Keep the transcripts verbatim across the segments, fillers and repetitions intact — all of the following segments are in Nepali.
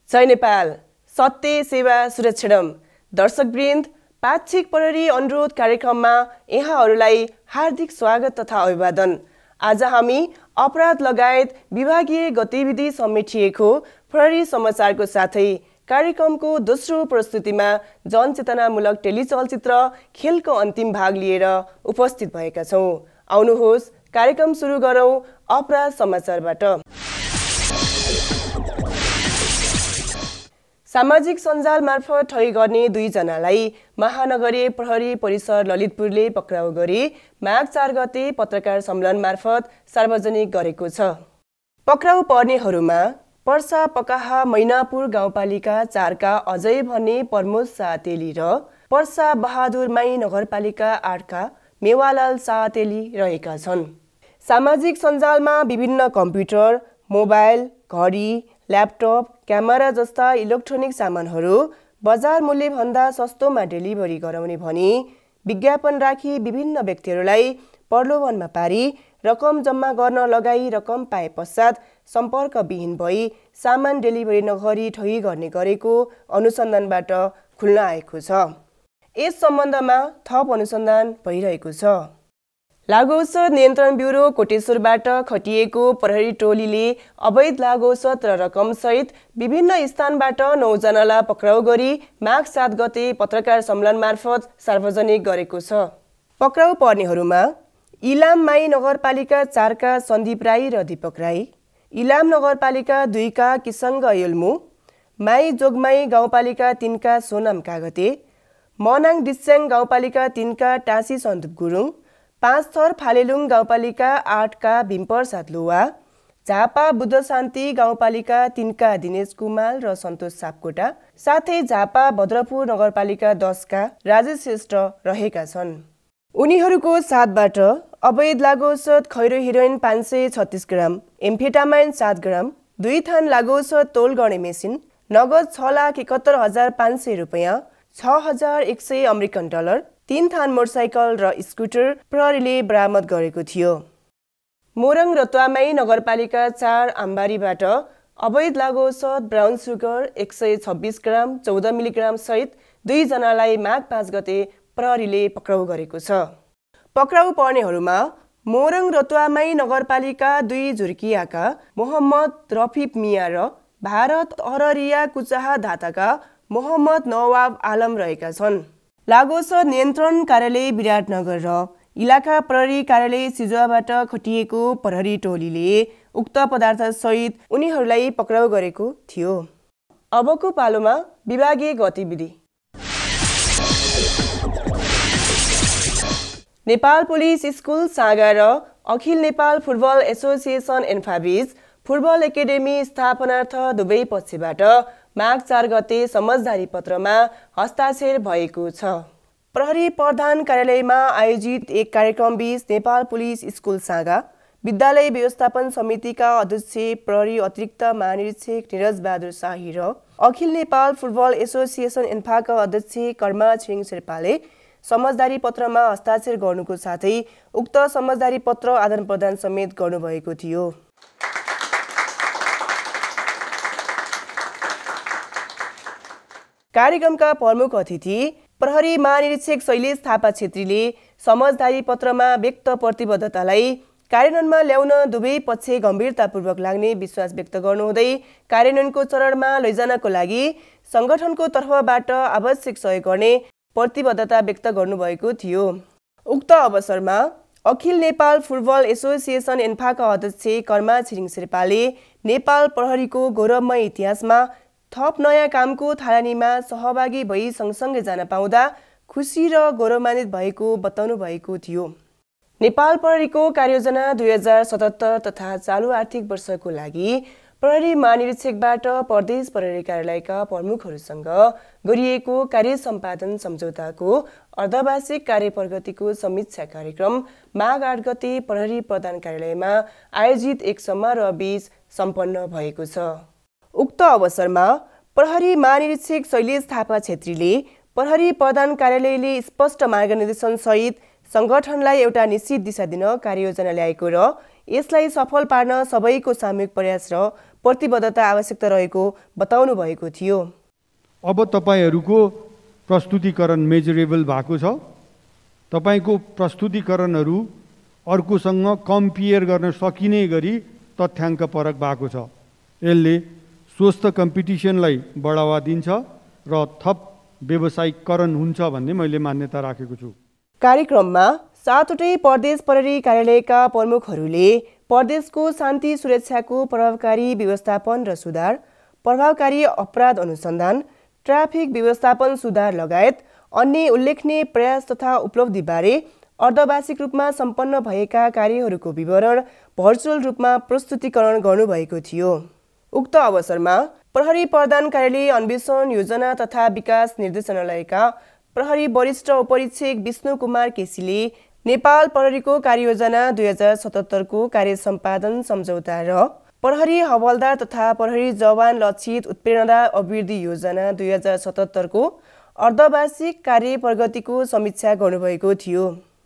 जय नेपाल, सत्य सेवा सुरक्षणम। दर्शकवृन्द, पाक्षिक प्रहरी अनुरोध कार्यक्रममा यहाँहरूलाई हार्दिक स्वागत तथा अभिवादन। आज हामी अपराध लगायत विभागीय गतिविधि समेटिएको प्रहरी समाचारको साथै कार्यक्रमको दोस्रो प्रस्तुतिमा जनचेतनामूलक टेलिचलचित्र खेलको अन्तिम भाग लिएर उपस्थित भएका छौँ। आउनुहोस् कार्यक्रम सुरु गरौँ अपराध समाचारबाट। सामाजिक सञ्जाल मार्फत ठगी गर्ने दुईजनालाई महानगरीय प्रहरी परिसर ललितपुरले पक्राउ गरी माघ चार गते पत्रकार सम्मेलन मार्फत सार्वजनिक गरेको छ। पक्राउ पर्नेहरूमा पर्सा पकाहा मैनापुर गाउँपालिका चारका अजय भन्ने प्रमोद सातेली र पर्सा बहादुरमाई नगरपालिका आठका मेवालाल सातेली रहेका छन्। सामाजिक सञ्जालमा विभिन्न कम्प्युटर, मोबाइल, घडी, ल्यापटप, क्यामेरा जस्ता इलेक्ट्रोनिक सामानहरू बजार मूल्यभन्दा सस्तोमा डेलिभरी गराउने भनी विज्ञापन राखी विभिन्न व्यक्तिहरूलाई प्रलोभनमा पारी रकम जम्मा गर्न लगाई रकम पाए पश्चात सम्पर्कविहीन भई सामान डेलिभरी नगरी ठगी गर्ने गरेको अनुसन्धानबाट खुल्न आएको छ। यस सम्बन्धमा थप अनुसन्धान भइरहेको छ। लागु औषध नियन्त्रण ब्युरो कोटेश्वरबाट खटिएको प्रहरी टोलीले अवैध लागु औषध र रकमसहित विभिन्न स्थानबाट नौजनालाई पक्राउ गरी माघ सात गते पत्रकार सम्मेलन मार्फत सार्वजनिक गरेको छ। पक्राउ पर्नेहरूमा इलाम माई नगरपालिका चारका सन्दीप राई र दीपक राई, इलाम नगरपालिका दुईका किसङ्ग यल्मु, माई जोगमाई गाउँपालिका तीनका सोनाम कागते, मनाङ डिस्याङ गाउँपालिका तीनका टाँसी सन्दुप गुरुङ, पाँच थर फालेलुङ गाउँपालिका आठका भीमप्रसाद लुवा, झापा बुद्ध शान्ति गाउँपालिका तीनका दिनेश कुमार र सन्तोष सापकोटा, साथै झापा भद्रपुर नगरपालिका दसका राजेश श्रेष्ठ रहेका छन्। उनीहरूको साथबाट अवैध लागु औषध खैरो हिरोइन पाँच सय छत्तीस ग्राम, एम्फेटामाइन सात ग्राम, दुई थान लागु औषध तोल गर्ने मेसिन, नगद छ लाख एकहत्तर हजार पाँच सय रुपियाँ, छ हजार एक सय अमेरिकन डलर, तीन थान मोटरसाइकल र स्कुटर प्रहरीले बरामद गरेको थियो। मोरङ रतुवामाई नगरपालिका चार आम्बारीबाट अवैध लागु औषध ब्राउन सुगर एक सय छब्बिस ग्राम चौध मिलिग्राम सहित दुईजनालाई माघ पाँच गते प्रहरीले पक्राउ गरेको छ। पक्राउ पर्नेहरूमा मोरङ रतुवामाई नगरपालिका दुई झुर्कियाका मोहम्मद रफिफ मिया र भारत अररिया कुचाहा धाताका मोहम्मद नवाब आलम रहेका छन्। लागु औषध नियन्त्रण कार्यालय विराटनगर र इलाका प्रहरी कार्यालय सिजुवाबाट खटिएको प्रहरी टोलीले उक्त पदार्थ सहित उनीहरूलाई पक्राउ गरेको थियो। अबको पालोमा विभागीय गतिविधि। नेपाल पुलिस स्कुल सागा र अखिल नेपाल फुटबल एसोसिएसन एन्फाबिज फुटबल एकाडेमी स्थापनार्थ दुवै पक्षबाट माघ चार गते समझदारी पत्रमा हस्ताक्षर भएको छ। प्रहरी प्रधान कार्यालयमा आयोजित एक कार्यक्रमबीच नेपाल पुलिस स्कुल सागा, विद्यालय व्यवस्थापन समितिका अध्यक्ष प्रहरी अतिरिक्त महानिरीक्षक निरज बहादुर शाही र अखिल नेपाल फुटबल एसोसिएसन एन्फाका अध्यक्ष कर्मा छिरिङ शेर्पाले समझदारी पत्रमा हस्ताक्षर गर्नुको साथै उक्त समझदारी पत्र आदान प्रदान समेत गर्नुभएको थियो। कार्यक्रमका प्रमुख अतिथि प्रहरी महानिरीक्षक शैलेश थापा छेत्रीले समझदारी पत्रमा व्यक्त प्रतिबद्धतालाई कार्यान्वयनमा ल्याउन दुवै पक्ष गम्भीरतापूर्वक लाग्ने विश्वास व्यक्त गर्नुहुँदै कार्यान्वयनको चरणमा लैजानको लागि सङ्गठनको तर्फबाट आवश्यक सहयोग गर्ने प्रतिबद्धता व्यक्त गर्नुभएको थियो। उक्त अवसरमा अखिल नेपाल फुटबल एसोसिएसन एन्फाका अध्यक्ष कर्मा छिरिङ शेर्पाले नेपाल प्रहरीको गौरवमय इतिहासमा थप नयाँ कामको थालनीमा सहभागी भई सँगसँगै जान पाउँदा खुसी र गौरवान्वित भएको बताउनु भएको थियो। नेपाल प्रहरीको कार्ययोजना दुई हजार सतहत्तर तथा चालु आर्थिक वर्षको लागि प्रहरी महानिरीक्षकबाट प्रदेश प्रहरी कार्यालयका प्रमुखहरूसँग गरिएको कार्य सम्पादन सम्झौताको अर्धवार्षिक कार्य प्रगतिको समीक्षा कार्यक्रम माघ आठ गते प्रहरी प्रधान कार्यालयमा आयोजित एक समारोह बीच सम्पन्न भएको छ। उक्त अवसरमा प्रहरी महानिरीक्षक शैलेश थापा छेत्रीले प्रहरी प्रधान कार्यालयले स्पष्ट मार्गनिर्देशन सहित सङ्गठनलाई एउटा निश्चित दिशा दिन कार्ययोजना ल्याएको र यसलाई सफल पार्न सबैको सामूहिक प्रयास र प्रतिबद्धता आवश्यकता रहेको बताउनु भएको थियो। अब तपाईहरूको प्रस्तुतिकरण मेजरेबल भएको छ। तपाईको प्रस्तुतिकरणहरू अर्कोसँग कम्पेयर गर्न सकिने गरी तथ्याङ्कपरक भएको छ। यसले स्वस्थ कम्पिटिसनलाई बढावा दिन्छ र थप व्यावसायिकरण हुन्छ भन्ने मैले मान्यता राखेको छु। कार्यक्रममा सातवटै प्रदेश प्रहरी कार्यालयका प्रमुखहरूले प्रदेशको शान्ति सुरक्षाको प्रभावकारी व्यवस्थापन र सुधार, प्रभावकारी अपराध अनुसन्धान, ट्राफिक व्यवस्थापन सुधार लगायत अन्य उल्लेखनीय प्रयास तथा उपलब्धिबारे अर्धवार्षिक रूपमा सम्पन्न भएका कार्यहरूको विवरण भर्चुअल रूपमा प्रस्तुतीकरण गर्नुभएको थियो। उक्त अवसरमा प्रहरी प्रधान कार्यालय अन्वेषण योजना तथा विकास निर्देशनालयका प्रहरी वरिष्ठ उपरीक्षक विष्णु कुमार केसीले नेपाल प्रहरीको कार्ययोजना दुई हजार सतहत्तरको कार्य सम्पादन सम्झौता र प्रहरी हवलदार तथा प्रहरी जवान लक्षित उत्प्रेरणा अभिवृद्धि योजना दुई हजार सतहत्तरको अर्धवार्षिक कार्य प्रगतिको समीक्षा गर्नुभएको थियो।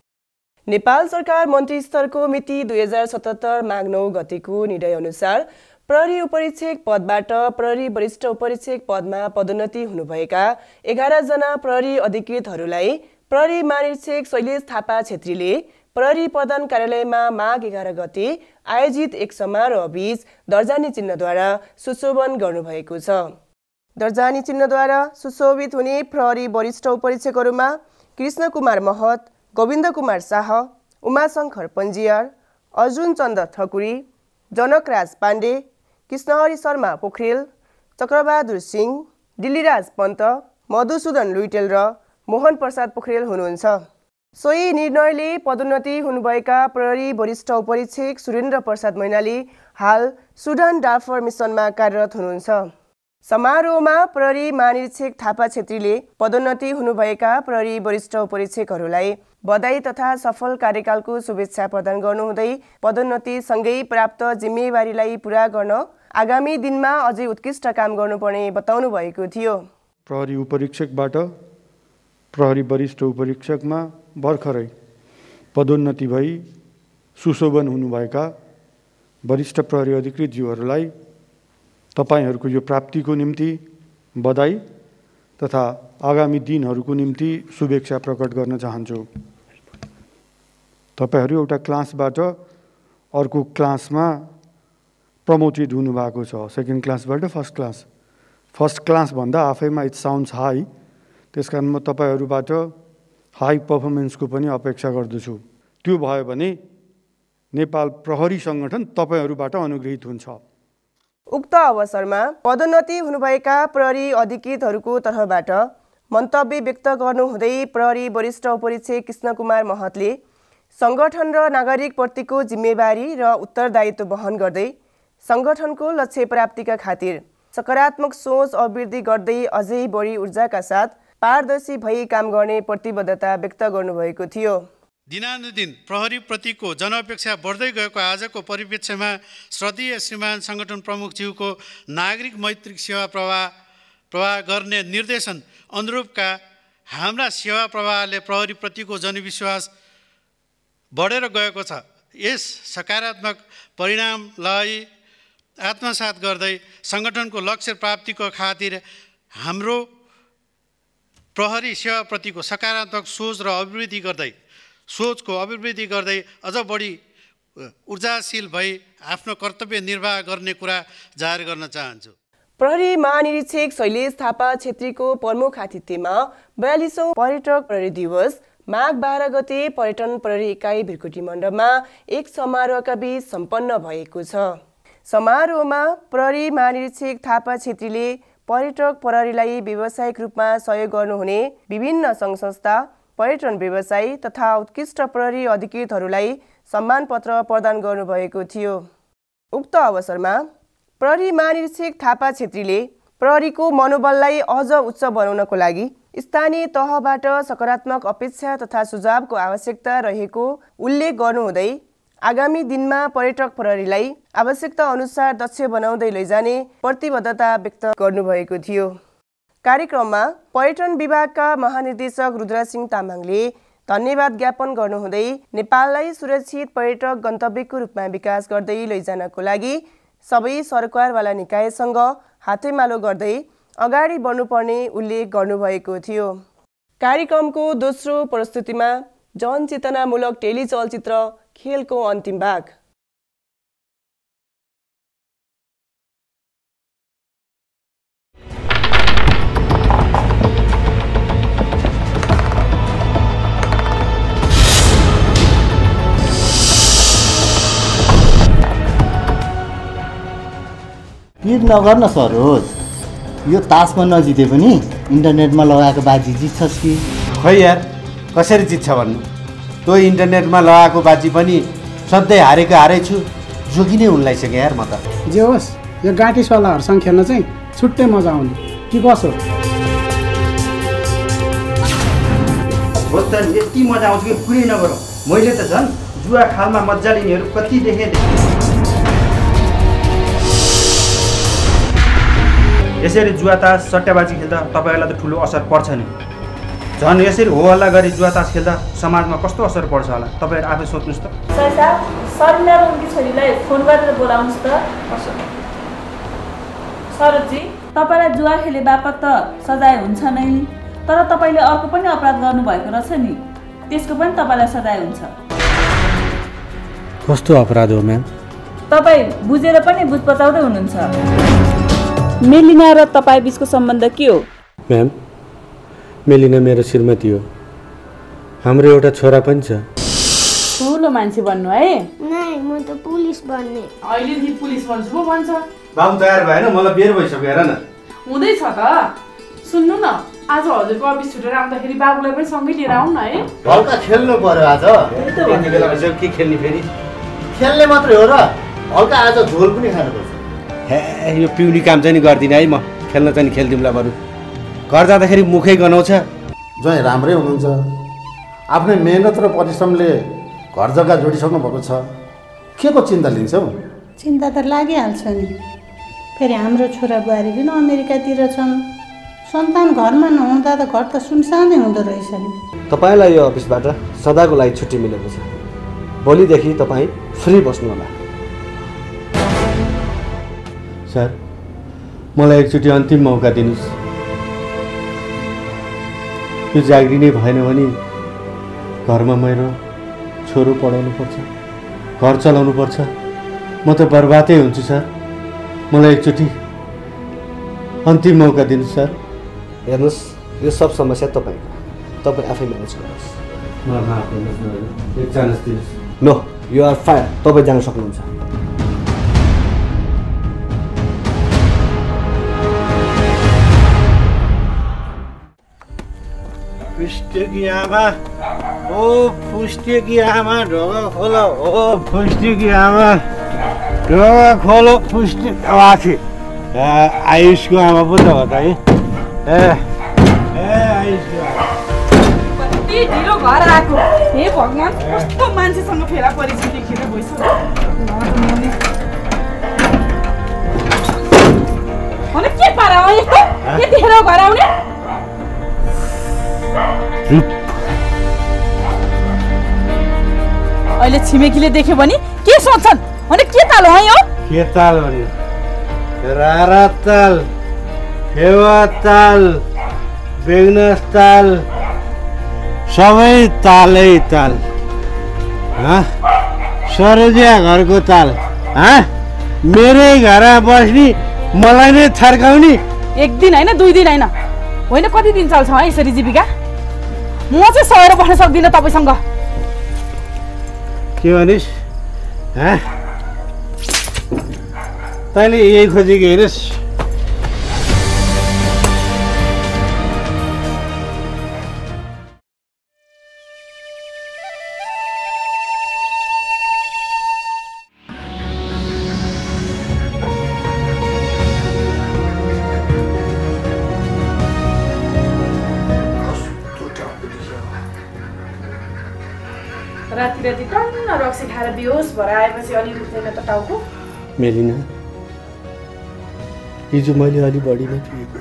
नेपाल सरकार मन्त्री स्तरको मिति दुई हजार सतहत्तर माघ नौ गतेको निर्णय अनुसार प्रहरी उपरीक्षक पदबाट प्रहरी वरिष्ठ उपरीक्षक पदमा पदोन्नति हुनुभएका एघार जना प्रहरी अधिकृतहरूलाई प्रहरी महानिरीक्षक शैलेश थापा छेत्रीले प्रहरी प्रधान कार्यालयमा माघ एघार गते आयोजित एक समारोह बीच दर्जानी चिन्हद्वारा सुशोभन गर्नुभएको छ। दर्जानी चिन्हद्वारा सुशोभित हुने प्रहरी वरिष्ठ उपरीक्षकहरूमा कृष्ण कुमार महत, गोविन्द कुमार शाह, उमाशङ्कर पञ्जियार, अर्जुन चन्द्र ठकुरी, जनकराज पाण्डे, कृष्णहरि शर्मा पोखरेल, चक्रबहादुर सिंह, दिल्लीराज पन्त, मधुसूदन लुइटेल र मोहन प्रसाद पोखरेल हुनुहुन्छ। सोही निर्णयले पदोन्नति हुनुभएका प्रहरी वरिष्ठ उपरीक्षक सुरेन्द्र प्रसाद मैनाली हाल सुडान डार्फर मिसनमा कार्यरत हुनुहुन्छ। समारोहमा प्रहरी महानिरीक्षक थापा छेत्रीले पदोन्नति हुनुभएका प्रहरी वरिष्ठ उपरीक्षकहरूलाई बधाई तथा सफल कार्यकालको शुभेच्छा प्रदान गर्नुहुँदै पदोन्नतिसँगै प्राप्त जिम्मेवारीलाई पूरा गर्न आगामी दिनमा अझै उत्कृष्ट काम गर्नुपर्ने बताउनु भएको थियो। प्रहरी उपरीक्षकबाट प्रहरी वरिष्ठ उपरीक्षकमा भर्खरै पदोन्नति भई सुशोभन हुनुभएका वरिष्ठ प्रहरी अधिकृतज्यूहरूलाई तपाईहरूको यो प्राप्तिको निम्ति बधाई तथा आगामी दिनहरूको निम्ति शुभेच्छा प्रकट गर्न चाहन्छु। तपाईहरू एउटा क्लासबाट अर्को क्लासमा प्रमोटेड हुनुभएको छ। सेकेन्ड क्लासबाट फर्स्ट क्लास। फर्स्ट क्लास भन्दा आफैमा इट साउन्ड्स हाई, त्यसकारण म तपाईहरूबाट हाई पर्फर्मेन्सको पनि अपेक्षा गर्दछु। त्यो भयो भने नेपाल प्रहरी सङ्गठन तपाईहरूबाट अनुग्रहित हुन्छ। उक्त अवसरमा पदोन्नति हुनुभएका प्रहरी अधिकृतहरूको तर्फबाट मन्तव्य व्यक्त गर्नुहुँदै प्रहरी वरिष्ठ उपरीक्षक कृष्ण कुमार महतले सङ्गठन र नागरिकप्रतिको जिम्मेवारी र उत्तरदायित्व वहन गर्दै सङ्गठनको लक्ष्य प्राप्तिका खातिर सकारात्मक सोच अभिवृद्धि गर्दै अझै बढी ऊर्जाका साथ पारदर्शी भई काम गर्ने प्रतिबद्धता व्यक्त गर्नुभएको थियो। दिनानुदिन प्रहरी प्रतिको जनअपेक्षा बढ्दै गएको आजको परिप्रेक्ष्यमा श्रद्धेय श्रीमान सङ्गठन प्रमुखज्यूको नागरिक मैत्रिक सेवा प्रवाह प्रवाह गर्ने निर्देशन अनुरूपका हाम्रा सेवा प्रवाहले प्रहरी प्रतिको जनविश्वास बढेर गएको छ। यस सकारात्मक परिणामलाई आत्मसात गर्दै सङ्गठनको लक्ष्य प्राप्तिको खातिर हाम्रो प्रहरी सेवाप्रतिको सकारात्मक सोच र अभिवृद्धि गर्दै सोचको अभिवृद्धि गर्दै अझ बढी ऊर्जाशील भई आफ्नो कर्तव्य निर्वाह गर्ने कुरा जाहेर गर्न चाहन्छु। प्रहरी महानिरीक्षक शैलेश थापा छेत्रीको प्रमुख आतिथ्यमा बयालिसौँ पर्यटक प्रहरी दिवस माघ बाह्र गते पर्यटन प्रहरी इकाइ भिरकुटी मण्डपमा एक समारोहका बीच सम्पन्न भएको छ। समारोहमा प्रहरी महानिरीक्षक थापा छेत्रीले पर्यटक प्रहरीलाई व्यावसायिक रूपमा सहयोग गर्नुहुने विभिन्न सङ्घ संस्था, पर्यटन व्यवसायी तथा उत्कृष्ट प्रहरी अधिकृतहरूलाई सम्मान पत्र प्रदान गर्नुभएको थियो। उक्त अवसरमा प्रहरी महानिरीक्षक थापा छेत्रीले प्रहरीको मनोबललाई अझ उच्च बनाउनको लागि स्थानीय तहबाट सकारात्मक अपेक्षा तथा सुझावको आवश्यकता रहेको उल्लेख गर्नुहुँदै आगामी दिनमा पर्यटक प्रहरीलाई आवश्यकता अनुसार दक्ष बनाउँदै लैजाने प्रतिबद्धता व्यक्त गर्नुभएको थियो। कार्यक्रममा पर्यटन विभागका महानिर्देशक रुद्रसिंह तामाङले धन्यवाद ज्ञापन गर्नुहुँदै नेपाललाई सुरक्षित पर्यटक गन्तव्यको रूपमा विकास गर्दै लैजानको लागि सबै सरकारवाला निकायसँग हातेमालो गर्दै अगाडि बढ्नुपर्ने उल्लेख गर्नुभएको थियो। कार्यक्रमको दोस्रो प्रस्तुतिमा जनचेतनामूलक टेली चलचित्र खेलको अन्तिम भाग। पिर नगर न सरोज, यो तासमा नजिते पनि इन्टरनेटमा लगाएको बाजी जित्छस् कि? खै यार, कसरी जित्छ भन्नु? त्यो इन्टरनेटमा लगाएको बाजी पनि सधैँ हारेको हारै छु, जोगी नै उनलाई सके यार म त। जे होस्, यो गाँटीसवालाहरूसँग खेल्न चाहिँ छुट्टै मजा आउने कि कसो? हो त यति मजा आउँछ कि कुरै नगरौँ। मैले त झन् जुवा खालमा मजा लिनेहरू कति देखेँ। यसरी जुवा तास सट्टाबाजी खेल्दा तपाईँहरूलाई त ठुलो असर पर्छ नि। झन् यसरी हो हल्ला गरी जुवा तास खेल्दा समाजमा कस्तो असर पर्छ होला तपाईँहरू आफै सोच्नुहोस् त। सर साहब, सरिला र उनकी छोरीलाई फोन गरेर बोलाउनुहोस् त। सरोजी, तपाईँलाई जुवा खेले बापत त सजाय हुन्छ नै, तर तपाईँले अर्को पनि अपराध गर्नुभएको रहेछ नि, त्यसको पनि तपाईँलाई सजाय हुन्छ। कस्तो अपराध हो म्याम? तपाईँ बुझेर पनि बुझ पचाउँदै हुनुहुन्छ। मेलिना र तपाईँ बिचको सम्बन्ध के हो? म्याम, मेलिना मेरो श्रीमती हो, हाम्रो एउटा छोरा पनि छ। ठुलो मान्छे बन्नु है? नै, म त पुलिस बन्ने। अहिले पुलिस बन्छु पो भन्छ। बाबु तयार भएन, मलाई बेर भइसक्यो हेर न। हुँदैछ त। सुन्नु न, आज हजुरको अफिस छुटेर आउँदाखेरि बाबुलाई पनि सँगै लिएर आउँ न है। हल्का खेल्नु पर्यो आज। यति बेला भइसक्यो, के खेल्ने फेरि? खेल्ने मात्रै हो र, हल्का आज झोल पनि खानुपर्छ। हे, यो पिउनी काम चाहिँ नि गर्दिनँ है म, खेल्न चाहिँ नि खेलिदिउँला बरु। घर जाँदाखेरि मुखै गनाउँछ। ज्वाइँ राम्रै हुनुहुन्छ, आफ्नै मेहनत र परिश्रमले घर जग्गा जोडिसक्नु भएको छ, के को चिन्ता लिन्छौ? चिन्ता त लागिहाल्छ नि, फेरि हाम्रो छोरा बुहारी पनि अमेरिकातिर छन्, सन्तान घरमा नहुँदा त घर त सुनसानै हुँदो रहेछ नि। तपाईँलाई यो अफिसबाट सदाको लागि छुट्टी मिलेको छ, भोलिदेखि तपाईँ फ्री बस्नु होला। सर, मलाई एकचोटि अन्तिम मौका दिनुहोस्। यो जागिरी नै भएन भने घरमा मेरो छोरो पढाउनु पर्छ, घर चलाउनु पर्छ, म त बर्बादै हुन्छु सर। मलाई एकचोटि अन्तिम मौका दिनुहोस् सर। हेर्नुहोस्, यो सब समस्या तपाईँको, तपाईँ आफै म्यानेज गर्नुहोस्। मलाई माफ गर्नुहोस् न, एक चान्स दिनुहोस्। नो, यु आर फायर, तपाईँ जान सक्नुहुन्छ। फुस्टेकी आमा, ओ फुस्टेकी आमा, ढोका खोलो, ओ फुस्टेकी आमा, ढोका खोलो, फुस्टे माथि। आयुषको आमा पो त हो त है। ए ए आयुषको कति ढिलो घर आएको, हे भगवान्, कस्तो मान्छेसँग फेला परिचय देखेर भइसक्यो। अनि के पारा हो यस्तो, यतिखेर घर आउने? अहिले छिमेकीले देख्यो भने के सोच्छन्? अनि के ताल हो यो? के ताल हो नि? रारा ताल, फेवा ताल, बेगनस ताल, सबै तालै ताल। सरोजिया घरको ताल, मेरै घरमा बस्ने, मलाई नै थर्काउने। एक दिन होइन, दुई दिन होइन, होइन कति दिन चल्छ है यसरी जीविका? म चाहिँ सहेर बस्न सक्दिनँ तपाईँसँग। के भनिस्? तैँले यही खोजेको हेरेस्? राति राति टन्न रक्सी खाएर बेहोस भएर आएपछि अलि दुख्दैन त टाउको? मेलिना, हिजो मैले अलि बढी नै पिएको,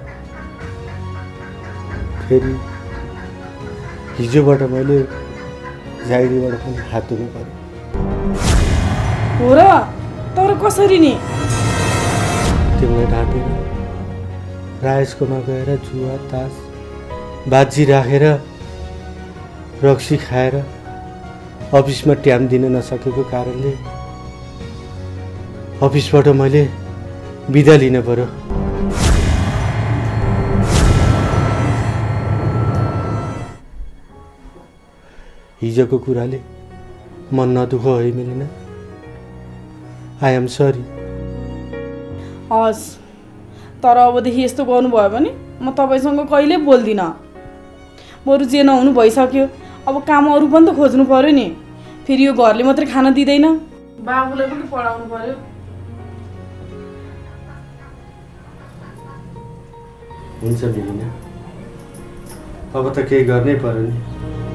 फेरि हिजोबाट मैले जागिरीबाट पनि हात धुनु पर्यो। हो र? तर कसरी नि? तिमीलाई ढाँटेर राजेशकोमा गएर जुवा तास बाजी राखेर रक्सी खाएर अफिसमा टाइम दिन नसकेको कारणले अफिसबाट मैले बिदा लिन पर्यो। हिजोको कुराले मन नदुख है मिलेन। I am sorry. हस्, तर अबदेखि यस्तो गर्नुभयो भने म तपाईँसँग कहिले बोल्दिनँ। बरु जे नहुनु भइसक्यो, अब काम अरू पनि त खोज्नु पर्यो नि। फेरि यो घरले मात्रै खान दिँदैन, बाबुलाई पनि पढाउनु पर्यो। हुन्छ मिलिना, अब त केही गर्नै पर्यो नि।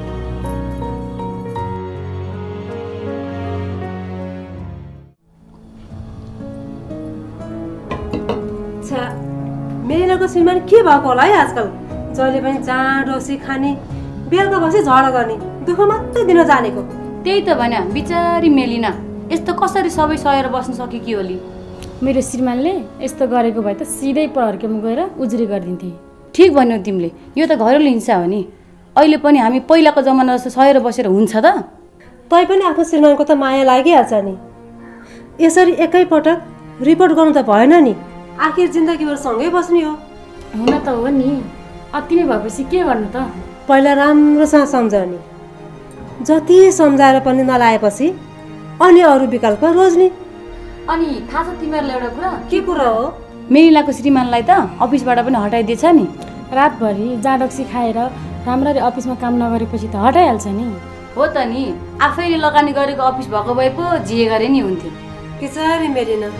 मेलिनाको श्रीमान के भएको होला है आजकल? जहिले पनि जाँड रक्सी खाने, बेलुका बसी झगडा गर्ने, दुःख मात्रै दिन जानेको। त्यही त भने बिचारी मेलिना यस्तो कसरी सबै सहेर बस्न सक्यो कि होली? मेरो श्रीमानले यस्तो गरेको भए त सिधै प्रहरीमा गएर उजुरी गरिदिन्थे। ठिक भन्यौ तिमीले, यो त घरेलु हिंसा हो नि। अहिले पनि हामी पहिलाको जमाना जस्तो सहेर बसेर हुन्छ त? तै पनि आफ्नो श्रीमानको त माया लागिहाल्छ नि। यसरी एकैपटक रिपोर्ट गर्नु त भएन नि। आखिर जिन्दगीभर सँगै बस्ने हो। हुन त हो नि, अति नै भएपछि के गर्नु त? पहिला राम्रोसँग सम्झाउने, जति सम्झाएर पनि नलाएपछि अनि अरू विकल्प रोज्ने। अनि थाहा छ तिमीहरूलाई एउटा कुरा? के कुरा हो? मेलिनाको श्रीमानलाई त अफिसबाट पनि हटाइदिएछ नि। रातभरि जाँडक्सी खाएर राम्ररी अफिसमा काम नगरेपछि त हटाइहाल्छ नि। हो त नि, आफैले लगानी गरेको अफिस भएको भए पो जिए गरे नि हुन्थ्यो। बिचारी मेलिना।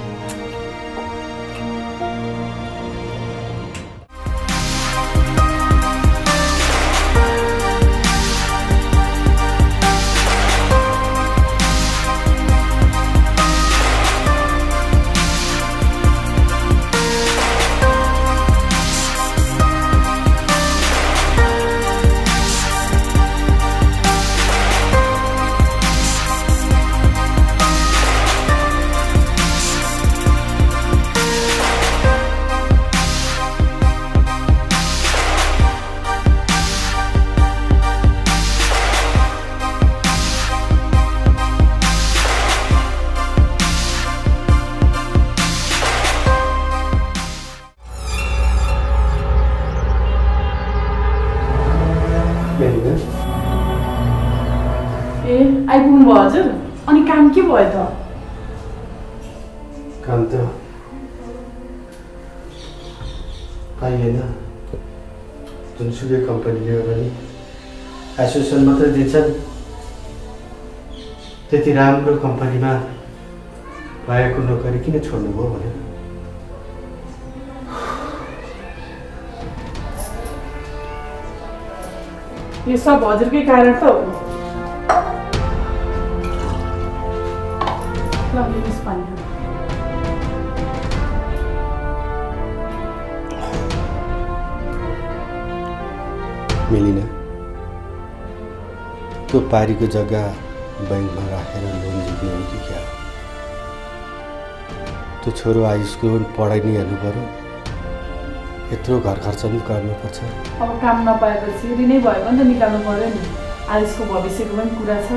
आइपुग्नु भयो हजुर? अनि काम के भयो त? काम त पाइएन। जुनसुकै कम्पनीले हो भने एसोसिएसन मात्रै दिन्छन्। त्यति राम्रो कम्पनीमा भएको नोकरी किन छोड्नुभयो भने यो सब हजुरकै कारण त हो। मेलिना, त्यो पारीको जग्गा बैंकमा राखेर लोन जित्नु हो कि क्या? त्यो छोरो हाई स्कुल पनि पढाइ नै हेर्नु पर्यो, यत्रो घर खर्च पनि गर्नुपर्छ। अब काम नपाएपछि ऋणै भयो भने त निकाल्नु पर्यो नि। आयुषको भविष्यको पनि कुरा छ।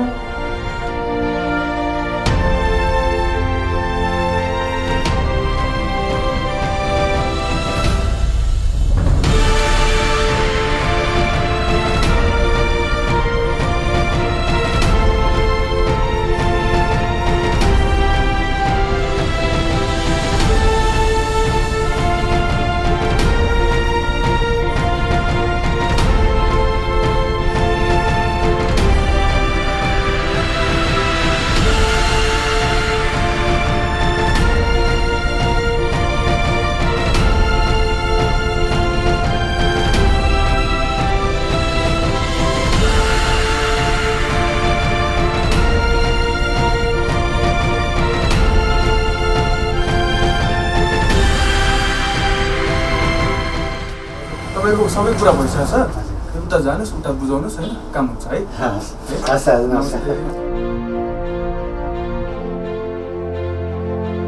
तपाईँको सबै कुरा भइसकेको छ। उता जानुहोस्, उता बुझाउनुहोस् होइन, काम हुन्छ है। हस् हस् नमस्कार।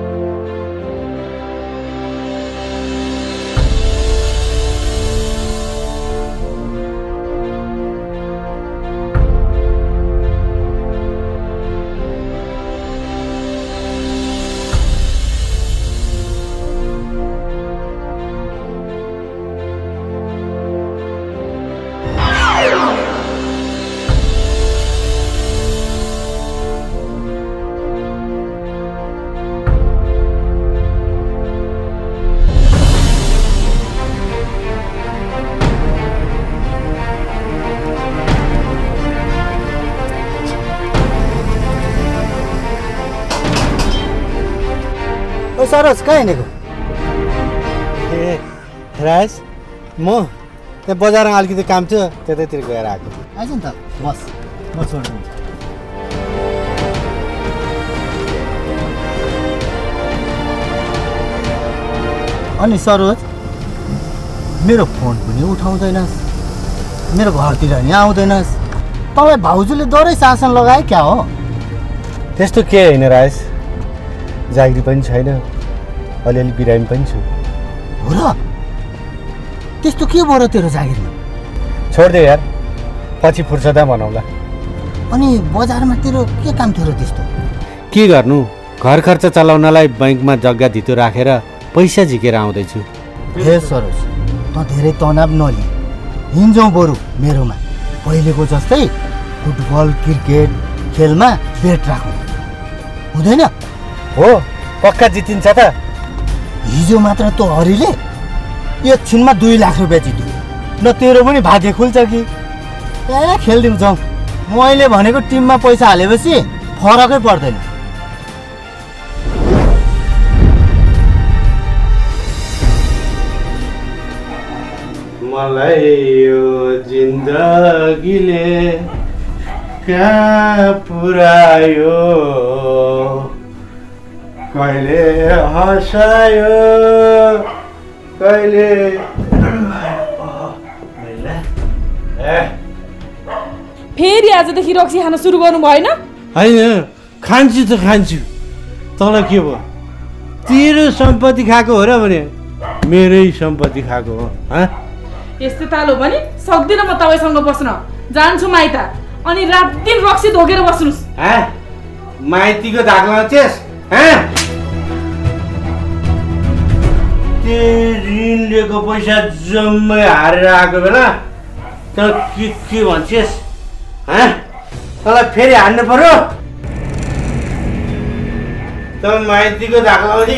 ओ सरोज कहाँ हिँडेको? ए राज म त्यहाँ बजारमा अलिकति काम थियो त्यतैतिर गएर आएको। आइज नि त बस म छोडिदिन्छु। अनि सरोज मेरो फोन पनि उठाउँदैनस्, मेरो घरतिर नि आउँदैनस्। तपाईँ भाउजूले डरै शासन लगाए क्या हो? त्यस्तो के होइन राज, जागिरी पनि छैन, अलिअलि बिरामी पनि छु। हो र? त्यस्तो के भयो र तेरो जागिरमा? छोडिदे यार, पछि फुर्सदा बनाउला। अनि बजारमा तेरो के काम थियो र त्यस्तो? के गर्नु, घर खर्च चलाउनलाई बैङ्कमा जग्गा धितो राखेर पैसा झिकेर आउँदैछु। हे सरोज, त धेरै तनाव नलि, हिँड्छौ बरु मेरोमा। पहिलेको जस्तै फुटबल क्रिकेट खेलमा बेट राखौँ, हुँदैन? हो, पक्का जितिन्छ त। हिजो मात्र त हरिले एकछिनमा दुई लाख रुपियाँ जित्यो। न तेरो पनि भाग्य खुल्छ कि? ए खेलिदिउँ जाउँ। मैले भनेको टिममा पैसा हालेपछि फरकै पर्दैन। मलाई यो जिन्दगीले कहाँ पुर्यायो, कहिले हँसायो कहिले। फेरि आजदेखि रक्सी खान सुरु गर्नु भएन? होइन, खान्छु त खान्छु। तँलाई के भयो? तेरो सम्पत्ति खाएको हो र भने मेरै सम्पत्ति खाएको हो? यस्तो ताल हो भने सक्दिनँ म तपाईँसँग बस्न। जान्छु माइत, अनि रात दिन रक्सी धोकेर बस्नुस्। माइतीको धाक लाउँछेस? त्यो ऋण लिएको पैसा जम्मै हारेर आएको बेला त के के भन्छेस? तँलाई फेरि हान्नु पर्यो? त माइतीको धाक लाउने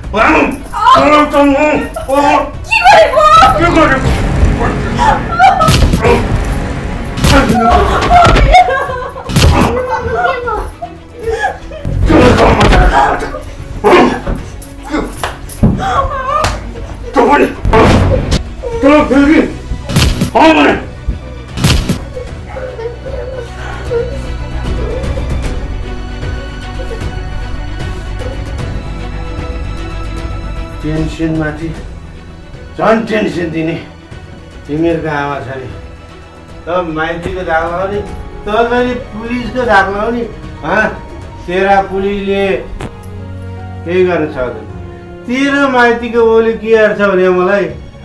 टेन्सन माथि झन् टेन्सन दिने तिमीहरूको आमा छ नि। त माइतीको धाक लगाउने, त फेरि पुलिसको धाक लगाउने। तेरा पुलिसले केही गर्न सक्दैन। तेरो माइतीको बोली के गर्छ भने मलाई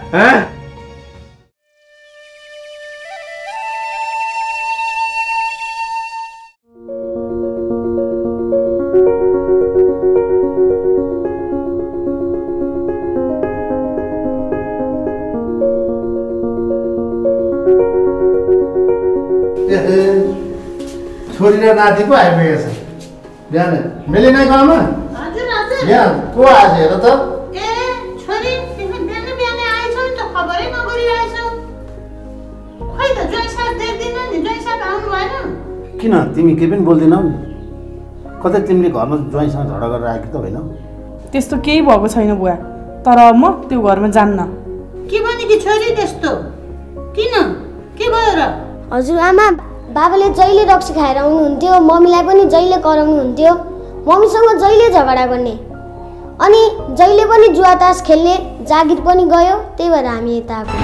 छोरी र नाति पो आइपुगेको छ। बिहान मेली नै गाउँमा हजुर हजुर यहाँ को आज हेर त। ए छोरी तिमी बिहान बिहान आइछौ त, खबरै नगरिरहेछौ। खै त ज्वाइँ साहब देख्दिन नि, ज्वाइँ साहब आउनु भएन? किन तिमी केही पनि बोल्दैनौ? कतै तिमीले घरमा ज्वाइँसँग झगडा गरेर आएको त होइन? त्यस्तो केही भएको छैन बुवा, तर म त्यो घरमा जान्न। के भने कि छोरी त्यस्तो? किन के भयो र? हजुर आमा, बाबाले जहिले रक्सी खाएर आउनुहुन्थ्यो, मम्मीलाई पनि जहिले कराउनुहुन्थ्यो, मम्मीसँग जहिले झगडा गर्ने, अनि जहिले पनि जुवा तास खेल्ने, जागिर पनि गयो। त्यही भएर हामी यता आएको।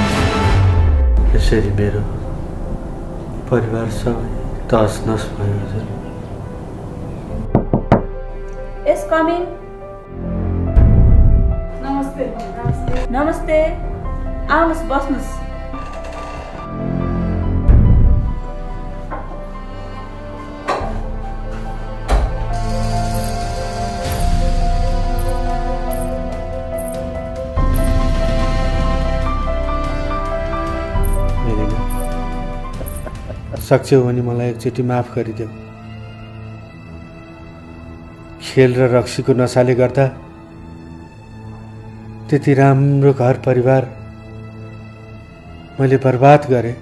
यसरी मेरो परिवार सबै तस नस भयो। हजुर यस कमिङ। नमस्ते। नमस्ते, आउनुहोस् बस्नुहोस्। सक्छौ भने मलाई एकचोटि माफ गरिदेऊ। खेल र रक्सीको नसाले गर्दा त्यति राम्रो घर परिवार मैले बर्बाद गरेँ।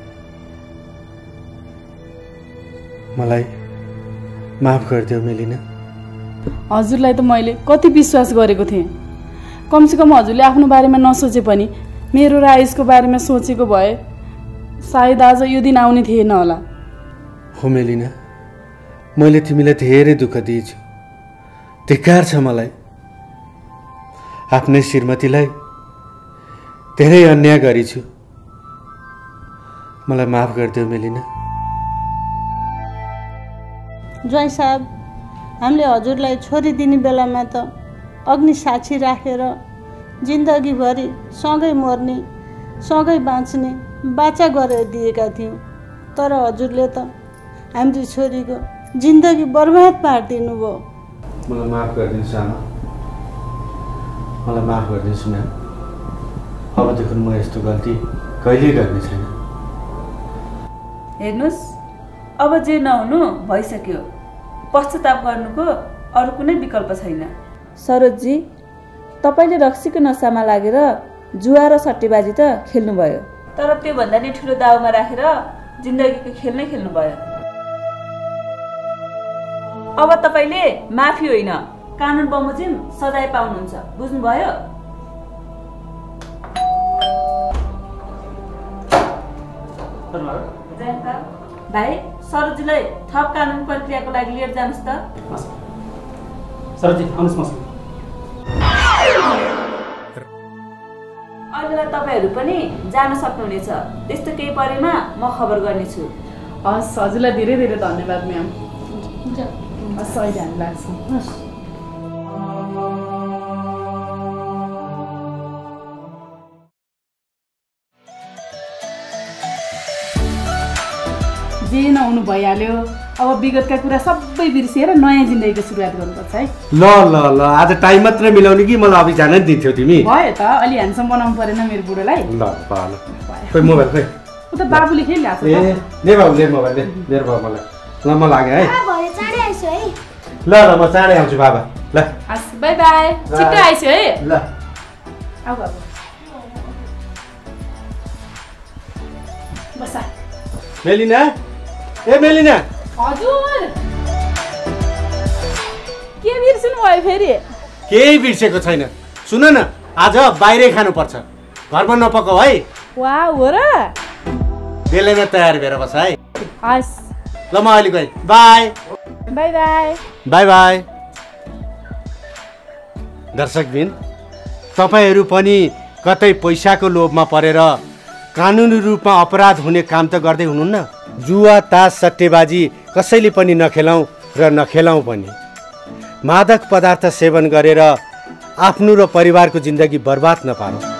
मलाई माफ गरिदेऊ मेलिना। हजुरलाई त मैले कति विश्वास गरेको थिएँ। कमसेकम हजुरले आफ्नो बारेमा नसोचे पनि मेरो र आयुषको बारेमा सोचेको भए सायद आज यो दिन आउने थिएन होला। हो मेलिना, मैले तिमीलाई धेरै दुःख दिएछु। धिक्कार छ मलाई। आफ्नै श्रीमतीलाई धेरै अन्याय गरेछु। मलाई माफ गरिदेऊ मेलिना। ज्वाइँ साहब, हामीले हजुरलाई छोरी दिने बेलामा त अग्नि साक्षी राखेर जिन्दगीभरि सँगै मर्ने सँगै बाँच्ने बाचा गरेर दिएका थियौँ। तर हजुरले त हाम्रो छोरीको जिन्दगी बर्बाद पारिदिनु भयो। मलाई माफ गरिदिनुहोस् आमा, मलाई माफ गरिदिनुहोस् म्याम। अबदेखि म यस्तो गल्ती कहिल्यै गर्ने छैन। हेर्नुहोस्, अब जे नहुनु भइसक्यो। पश्चाताप गर्नुको अरू कुनै विकल्प छैन। सरोजजी, तपाईँले रक्सीको नसामा लागेर जुवा र सट्टेबाजी त खेल्नुभयो, तर त्योभन्दा नि ठुलो दाउमा राखेर जिन्दगीको खेल नै खेल्नुभयो। अब तपाईँले माफी होइन, कानुन बमोजिम सजाय पाउनुहुन्छ, बुझ्नुभयो? भाइ, सरोजीलाई थप कानुन प्रक्रियाको लागि लिएर जानुहोस् त। सरोजी, आउनुहोस् मसँग। अहिलेलाई तपाईँहरू पनि जान सक्नुहुनेछ। त्यस्तो केही परेमा म खबर गर्नेछु। हस्, हजुरलाई धेरै धेरै धन्यवाद म्याम। सही ध्यान लाग्छ। जे नहुनु भइहाल्यो। अब विगतका कुरा सबै बिर्सिएर नयाँ जिन्दगीको सुरुवात गर्नुपर्छ है। ल ल ल, आज टाइम मात्र मिलाउने कि मलाई अभि जानै दिन्थ्यौ तिमी? भयो त, अलि ह्यान्डसम बनाउनु परेन मेरो बुढोलाई? ल ल, खोइ मोबाइल खोइ। उ त बाबुले खेलिरहेको छ। ए ले बाबु, ले मोबाइल ले, मेरो बाबु मलाई। ल म लाग्यो है। भयो, चाँडै आइसु है। ल ल, म चाँडै आउँछु बाबा। ल हस्, बाई बाई। छिट्टो आइसु है। ल आऊ बाबु। बसा। मेलिना, ए मेलिना। हजुर, के बिर्सिनु भयो फेरि? केही बिर्सेको छैन। सुन न, आज बाहिरै खानुपर्छ, घरमा नपकाऊ है। वाह, हो र? बेलैमा तयार भएर बस है। हस्, ल म अहिले गएँ। Bye bye bye bye bye. दर्शकबिन, तपाईँहरू पनि कतै पैसाको लोभमा परेर कानुनी रूपमा अपराध हुने काम त गर्दै हुनुहुन्न? जुवा, तास, सट्टेबाजी कसैले पनि नखेलाउँ र नखेलाउँ पनि। मादक पदार्थ सेवन गरेर आफ्नो र परिवारको जिन्दगी बर्बाद नपारौँ।